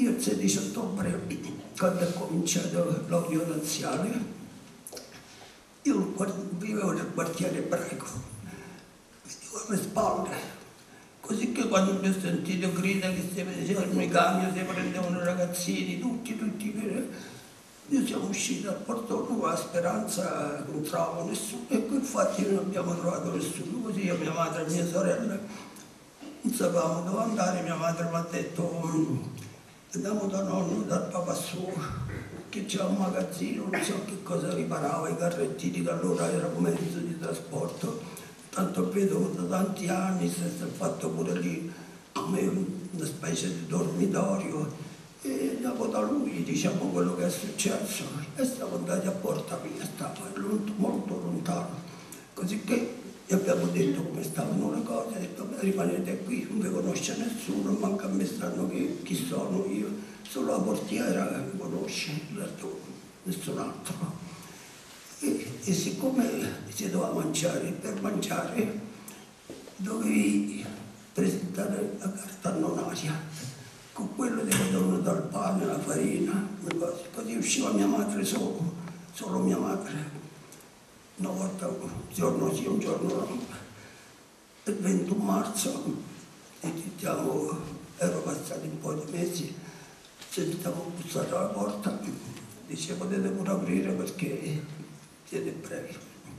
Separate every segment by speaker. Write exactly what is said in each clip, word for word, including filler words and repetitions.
Speaker 1: Io il sedici ottobre, quando è cominciato l'odio razziale, io vivevo nel quartiere ebraico, vedevo alle spalle, così che quando mi ho sentito gridare che si vedevano i camion, si prendevano i ragazzini, tutti, tutti, io siamo usciti dal portone con la speranza che non trovavo nessuno, e infatti non abbiamo trovato nessuno, così io, mia madre e mia sorella non sapevamo dove andare. Mia madre mi ha detto: andiamo da nonno, dal papà suo, che c'è un magazzino, non so che cosa riparava, i carrettini, che allora era un mezzo di trasporto. Tanto vedo da tanti anni si è fatto pure lì come una specie di dormitorio, e dopo da lui diciamo quello che è successo, e siamo andati a Porta Pia, stava molto lontano, così che gli abbiamo detto come stavano le cose, ha detto: beh, rimanete qui, non vi conosce nessuno, manca a me sanno chi, chi sono io, solo la portiera mi conosce, nessun altro. E, e siccome si doveva mangiare, per mangiare dovevi presentare la carta annonaria, con quello ti vedevano dal pane, la farina, così usciva mia madre solo, solo mia madre. Una volta, un giorno sì, un giorno no. Il ventuno marzo, diciamo, ero passati un po' di mesi, sentiamo bussare alla porta, dice: potete pure aprire perché siete ebrei.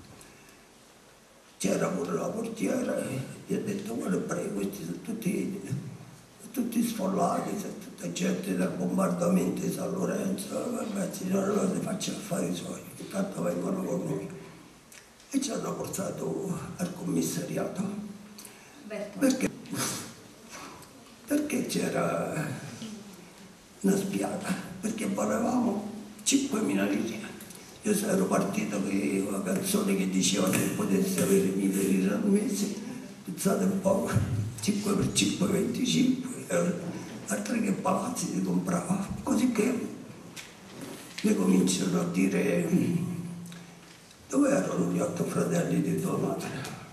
Speaker 1: C'era pure la portiera e gli ha detto: guarda ebrei, questi sono tutti, tutti sfollati, sono tutta gente del bombardamento di San Lorenzo, ragazzi, non si faccia affari suoi, intanto vengono con noi. E ci hanno portato al commissariato. Perché? Perché c'era una spiata, perché volevamo cinquemila lire. Io ero partito con una canzone che diceva che potessi avere mille lire al mese, pensate un po', cinque per cinque, venticinque, altri che palazzi li comprava. Così che mi cominciano a dire: dove erano gli otto fratelli di tua madre?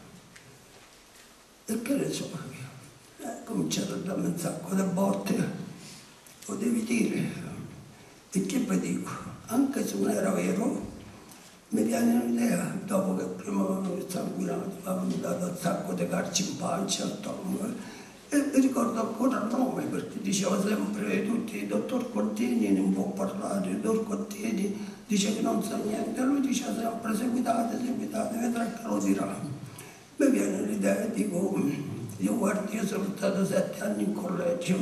Speaker 1: E che ne so io? Eh, cominciato a darmi un sacco di botte, lo devi dire. E che vi dico? Anche se non era vero, mi viene un'idea, dopo che prima avevo sanguinato, avevano dato un sacco di calci in pancia al tomo, e mi ricordo ancora il nome, perché diceva sempre tutti: il dottor Contini non può parlare, il dottor Contini dice che non sa niente, lui dice sempre: seguitate, seguitate, vedrà che lo dirà. Mi viene l'idea e dico: io guardi, io sono stato sette anni in collegio,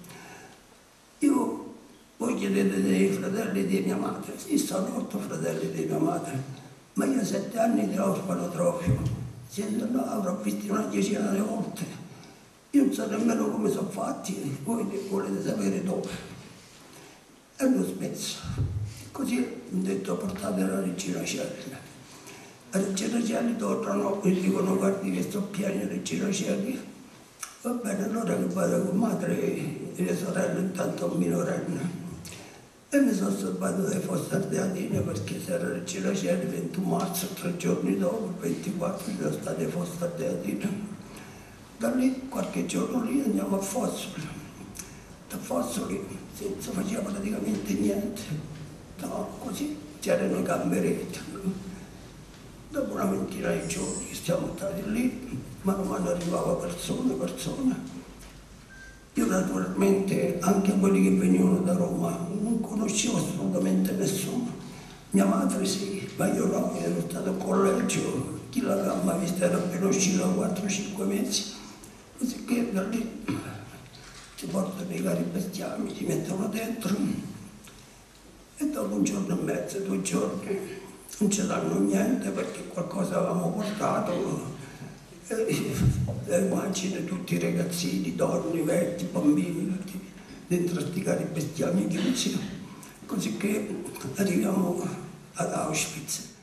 Speaker 1: io, voi chiedete dei fratelli di mia madre, sì, sono otto fratelli di mia madre, ma io sette anni di orfanotrofio, no, avrò visto una decina di volte, io non so nemmeno come sono fatti, voi volete sapere dove. E l'ho smesso. Così mi ho detto: portate la regina Celli. La regina Celli tornano e dicono: guardi che sto pieno, regina Celli. Va bene, allora che vado con madre e le sorelle, intanto un minorenne. E mi sono salvato dai Fosse Ardeatine, perché se era regina Celli, il ventuno marzo, tre giorni dopo, il ventiquattro, sono state Fosse Ardeatine. Da lì, qualche giorno lì, andiamo a Fossoli. Da Fossoli non si faceva praticamente niente. No, così c'erano i gamberetti. Dopo una ventina di giorni siamo stati lì, mano a mano arrivava persone, persone. Io naturalmente, anche quelli che venivano da Roma, non conoscevo assolutamente nessuno. Mia madre sì, ma io no, io ero stato al collegio, chi l'aveva mai vista, era appena uscito da quattro cinque mesi. Così che da lì ti portano i cari bestiami, ti mettono dentro, e dopo un giorno e mezzo, due giorni, non ci danno niente perché qualcosa avevamo portato. E, e immagini tutti i ragazzini, donne, vecchi, bambini, dentro a sti cari bestiami chiusi. Così che arriviamo ad Auschwitz.